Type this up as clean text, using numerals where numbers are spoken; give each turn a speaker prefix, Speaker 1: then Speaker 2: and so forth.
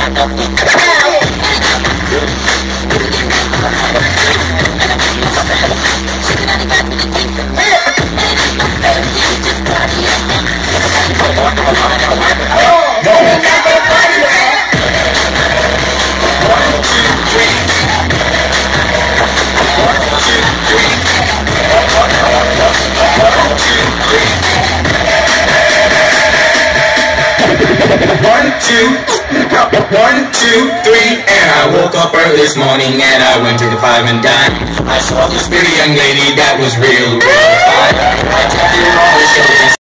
Speaker 1: One, two, three, and I woke up early this morning and I went to the Five and Dime. I saw this pretty young lady that was real fine. I told her all the shows.